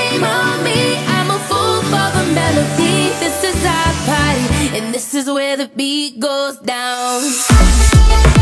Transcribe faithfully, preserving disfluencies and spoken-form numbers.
shame on me, I'm a fool for the melody. This is our party, and this is where the beat goes down.